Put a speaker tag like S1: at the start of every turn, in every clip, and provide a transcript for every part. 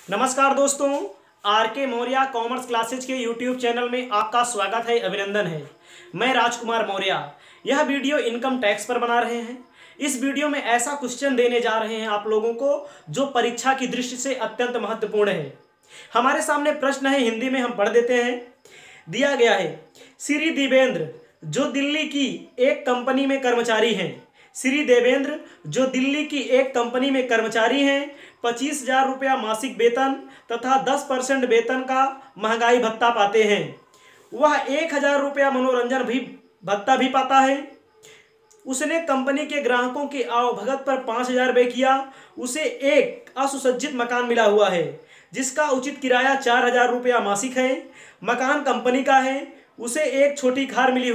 S1: नमस्कार दोस्तों, R K Maurya commerce classes के यूट्यूब चैनल में आपका स्वागत है, अभिनंदन है। मैं राजकुमार मौर्य। यह वीडियो इनकम टैक्स पर बना रहे हैं। इस वीडियो में ऐसा क्वेश्चन देने जा रहे हैं आप लोगों को जो परीक्षा की दृष्टि से अत्यंत महत्वपूर्ण है। हमारे सामने प्रश्न है, हिंदी में हम पढ़ देते हैं। दिया गया है, श्री देवेंद्र जो दिल्ली की एक कंपनी में कर्मचारी हैं, श्री देवेंद्र जो दिल्ली की एक कंपनी में कर्मचारी हैं, 25,000 रुपया मासिक वेतन तथा 10% वेतन का महंगाई भत्ता पाते हैं। वह 1,000 रुपया मनोरंजन भी भत्ता भी पाता है। उसने कंपनी के ग्राहकों की आवभगत पर 5,000 व्यय किया। उसे एक असुसज्जित मकान मिला हुआ है जिसका उचित किराया 4,000 रुपया मासिक है। मकान कंपनी का है। उसे एक छोटी कार मिली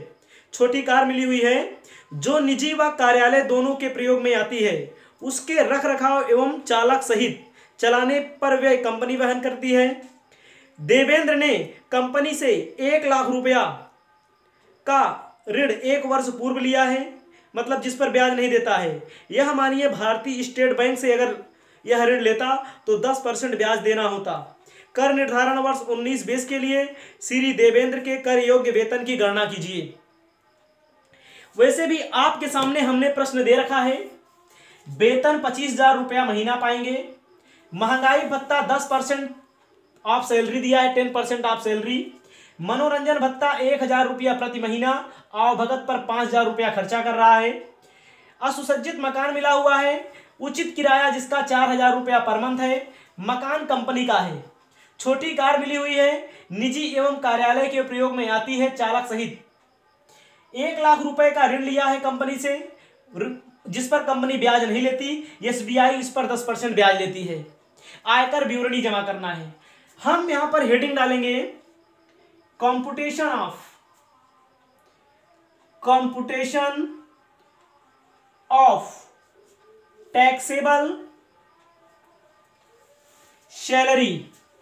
S1: हुई है जो निजी व कार्यालय दोनों के प्रयोग में आती है। उसके रख रखाव एवं चालक सहित चलाने पर व्यय कंपनी वहन करती है। देवेंद्र ने कंपनी से 1,00,000 रुपया का ऋण 1 वर्ष पूर्व लिया है, मतलब जिस पर ब्याज नहीं देता है। यह मानिए भारतीय स्टेट बैंक से अगर यह ऋण लेता तो 10% ब्याज देना होता। कर निर्धारण वर्ष 19-20 के लिए श्री देवेंद्र के कर योग्य वेतन की गणना कीजिए। वैसे भी आपके सामने हमने प्रश्न दे रखा है। वेतन 25,000 रुपया महीना पाएंगे। महंगाई भत्ता 10% ऑफ सैलरी दिया है, 10% ऑफ सैलरी। मनोरंजन भत्ता 1,000 रुपया प्रति महीना, आवभगत पर 5,000 रुपया खर्चा कर रहा है। असुसज्जित मकान मिला हुआ है। उचित किराया जिसका 4,000 रुपया पर मंथ है। मकान कंपनी का है। छोटी कार मिली हुई है, निजी एवं कार्यालय के प्रयोग में आती है, चालक सहित। 1,00,000 रुपए का ऋण लिया है कंपनी से, जिस पर कंपनी ब्याज नहीं लेती। एसबीआई इस पर 10% ब्याज लेती है। आयकर विवरणी जमा करना है। हम यहां पर हेडिंग डालेंगे computation of taxable salary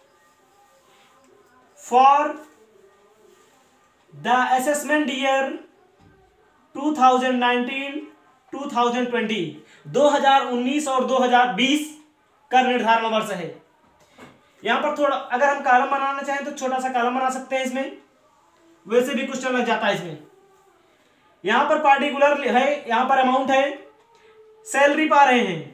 S1: for the assessment year 2019-2020, 2019 और 2020 कर निर्धारण वर्ष है। यहां पर थोड़ा अगर हम कॉलम बनाना चाहें तो छोटा सा कॉलम बना सकते हैं इसमें, वैसे भी क्वेश्चन लग जाता है इसमें। यहां पर पार्टिकुलर है, यहां पर अमाउंट है। सैलरी पा रहे हैं,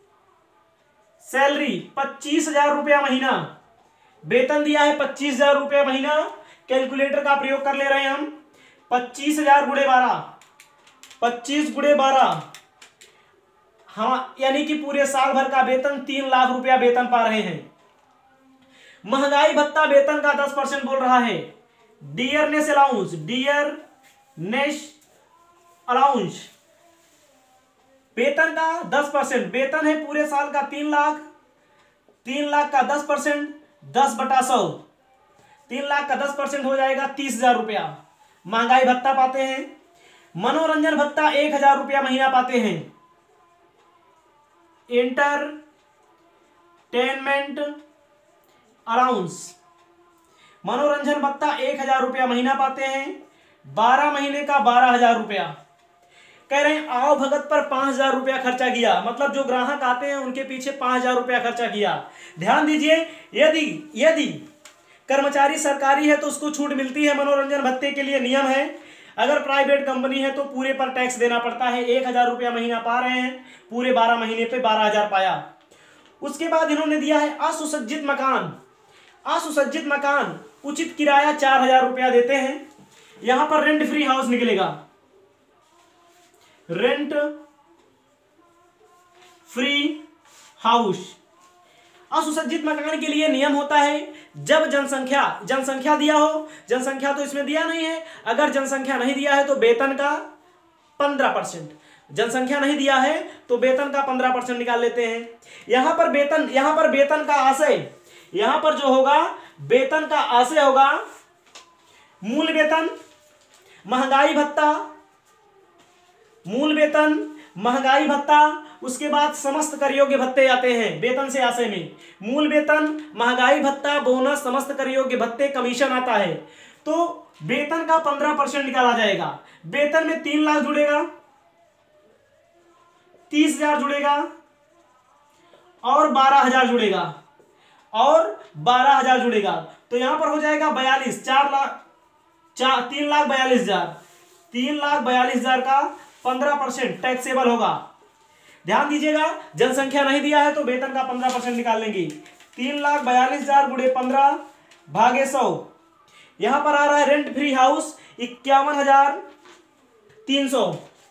S1: सैलरी 25,000 रुपया महीना। वेतन दिया है 25,000 रुपया महीना। कैलकुलेटर का प्रयोग कर ले रहे हैं हम। 25,000 गुणे 12, 25 गुणे 12, हाँ, यानी कि पूरे साल भर का वेतन 3,00,000 रुपया वेतन पा रहे हैं। महंगाई भत्ता वेतन का 10% बोल रहा है। डियरनेस अलाउंस वेतन का 10%। वेतन है पूरे साल का 3,00,000। 3,00,000 का 10%, 10/100, 3,00,000 का 10% हो जाएगा 30,000 रुपया। महंगाई भत्ता पाते हैं। मनोरंजन भत्ता 1,000 रुपया महीना पाते हैं। एंटरटेनमेंट अलाउंस, मनोरंजन भत्ता 1,000 रुपया महीना पाते हैं। 12 महीने का 12,000 रुपया। कह रहे हैं आवभगत पर 5,000 रुपया खर्चा किया, मतलब जो ग्राहक आते हैं उनके पीछे 5,000 रुपया खर्चा किया। ध्यान दीजिए, यदि कर्मचारी सरकारी है तो उसको छूट मिलती है मनोरंजन भत्ते के लिए, नियम है। अगर प्राइवेट कंपनी है तो पूरे पर टैक्स देना पड़ता है। 1,000 रुपया महीना पा रहे हैं, पूरे 12 महीने पे 12,000 पाया। उसके बाद इन्होंने दिया है असुसज्जित मकान, उचित किराया 4,000 रुपया देते हैं। यहां पर रेंट फ्री हाउस निकलेगा। Rent free house. असुसज्जित मकान के लिए नियम होता है, जब जनसंख्या दिया हो, जनसंख्या तो इसमें दिया नहीं है। अगर जनसंख्या नहीं दिया है तो वेतन का 15%, जनसंख्या नहीं दिया है तो वेतन का 15% निकाल लेते हैं। यहां पर वेतन का आशय, यहां पर जो होगा वेतन का आशय होगा मूल वेतन, महंगाई भत्ता, उसके बाद समस्त कर योग्य भत्ते आते हैं वेतन से आशय में। मूल वेतन, महंगाई भत्ता, बोनस, समस्त कर योग्य भत्ते, कमीशन आता है। तो वेतन का 15% निकाला जाएगा। वेतन में 3,00,000 जुड़ेगा, 30,000 जुड़ेगा और 12,000 जुड़ेगा। और 12,000 जुड़ेगा तो यहां पर हो जाएगा 42, 3,42,000। 3,42,000 का 15% टैक्सेबल होगा। ध्यान दीजिएगा, जनसंख्या नहीं दिया है तो वेतन का 15% निकाल लेंगे। 3,42,000 गुणे 15 भागे 100। यहां पर आ रहा है रेंट फ्री हाउस 51,300।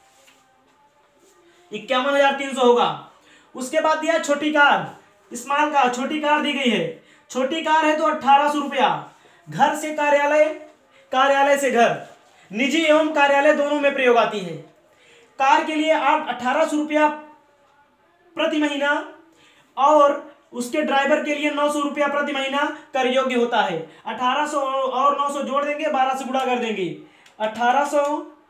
S1: 51,300 होगा। उसके बाद दिया है छोटी कार, स्मॉल कार, छोटी कार दी गई है। छोटी कार है तो 1,800 रुपया। घर से कार्यालय, कार्यालय से घर, निजी एवं कार्यालय दोनों में प्रयोग आती है। कार के लिए 1,800 रुपया प्रति महीना और उसके ड्राइवर के लिए 900 रुपया प्रति महीना कर योग्य होता है। 1,800 और 900 जोड़ देंगे, 12 से गुणा कर देंगे। 1,800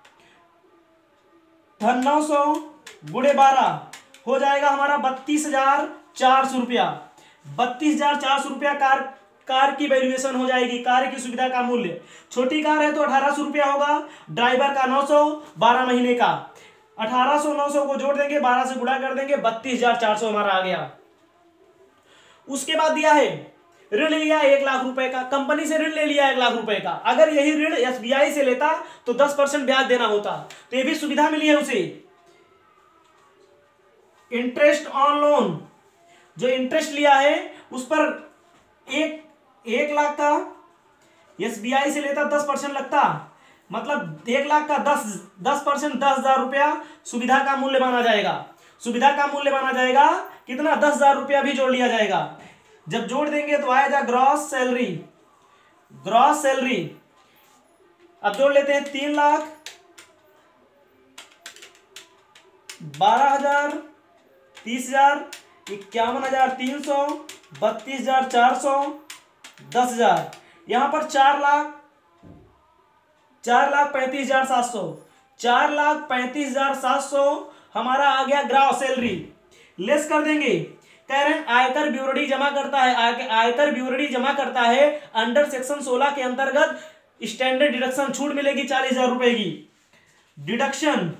S1: धन 900 गुणे 12 हो जाएगा हमारा 32,400 रुपया। 32,400 रुपया कार की वैल्यूएशन हो जाएगी, कार की सुविधा का मूल्य। छोटी कार है तो 1,800 रुपया होगा, ड्राइवर का 900, 12 महीने का। 1,800 900 को जोड़ देंगे, 12 से गुणा कर देंगे, 32,400 हमारा आ गया। उसके बाद दिया है ऋण लिया 1 लाख रुपए का, कंपनी से ऋण ले लिया 1 लाख रुपए का। अगर यही ऋण एसबीआई से लेता तो 10% ब्याज देना होता, तो ये भी सुविधा मिली है उसे। इंटरेस्ट ऑन लोन, जो इंटरेस्ट लिया है उस पर 1 लाख का एसबीआई से लेता 10% लगता, मतलब 1 लाख का 10% 10,000 रुपया सुविधा का मूल्य माना जाएगा। सुविधा का मूल्य माना जाएगा कितना, 10,000 रुपया भी जोड़ लिया जाएगा। जब जोड़ देंगे तो आएगा ग्रॉस सैलरी। ग्रॉस सैलरी अब जोड़ लेते हैं, 3,00,000, 12,000, 30,000, 51,300, 32,400, 10,000। यहां पर 4,35,700, 4,35,700 हमारा आ गया ग्रॉस सैलरी। लेस कर देंगे, कह रहे हैं आयकर ब्यूरोडी जमा करता है, आयकर ब्यूरोडी जमा करता है अंडर सेक्शन 16 के अंतर्गत स्टैंडर्ड डिडक्शन छूट मिलेगी 40,000 रुपए की। डिडक्शन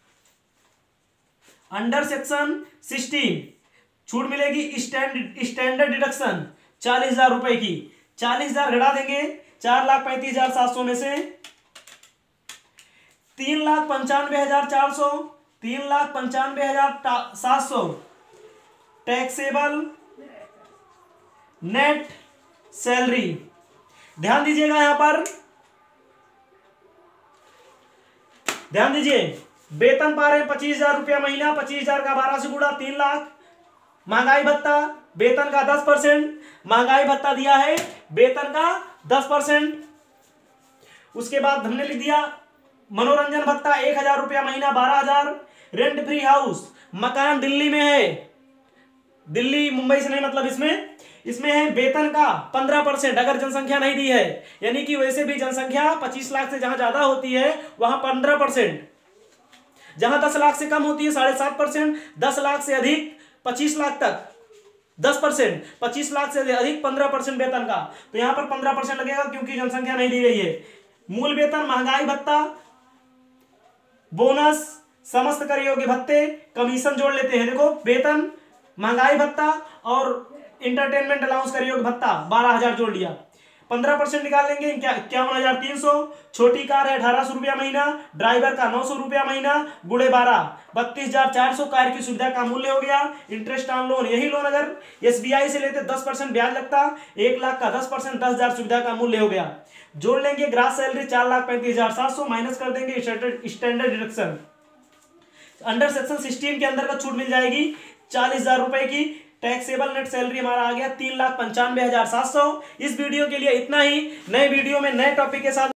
S1: अंडर सेक्शन 16 छूट मिलेगी, स्टैंडर्ड डिडक्शन 40,000 रुपए की। 40,000 घटा देंगे 4,35,700 में से, 3,95,400, 3,95,700 टैक्सेबल नेट सैलरी। ध्यान दीजिएगा, यहां पर ध्यान दीजिए, वेतन पा रहे हैं 25,000 रुपया महीना, 25,000 का 12 से गुणा 3 लाख। महंगाई भत्ता, वेतन का 10%, महंगाई भत्ता दिया है वेतन का 10%। उसके बाद हमने लिख दिया मनोरंजन भत्ता 1,000 रुपया महीना, 12,000। रेंट फ्री हाउस, मकान दिल्ली में है, दिल्ली मुंबई से नहीं, मतलब इसमें है वेतन का 15%। अगर जनसंख्या नहीं दी है, यानी कि वैसे भी जनसंख्या 25 लाख से जहां ज्यादा होती है वहां 15%, जहां 10 लाख से कम होती है 7.5%, 10 लाख से अधिक 25 लाख तक 10%, 25 लाख से अधिक 15% वेतन का। तो यहां पर 15% लगेगा क्योंकि जनसंख्या नहीं दी गई है। मूल वेतन, महंगाई भत्ता, बोनस, समस्त कर योग्य भत्ते, कमीशन जोड़ लेते हैं। देखो, वेतन, महंगाई भत्ता और इंटरटेनमेंट अलाउंस कर योग्य भत्ता 12,000 जोड़ लिया। 15% निकाल लेंगे, 51,300। छोटी कार है 1,800 रुपया महीना, ड्राइवर का 900 रुपया महीना, गुणे 12, 32,400 कार की सुविधा का मूल्य हो गया। इंटरेस्ट ऑन लोन, यही लोन अगर एसबीआई से लेते 10% ब्याज लगता, 1 लाख का 10%, 10,000 सुविधा का मूल्य हो गया। जोड़ लेंगे ग्रास सैलरी 4,35,700, माइनस कर देंगे स्टैंडर्ड डिडक्शन। अंडर सेक्शन 16 के अंदर का छूट मिल जाएगी 40,000 रुपए की। टैक्सेबल नेट सैलरी हमारा आ गया 3,95,700। इस वीडियो के लिए इतना ही। नए वीडियो में नए टॉपिक के साथ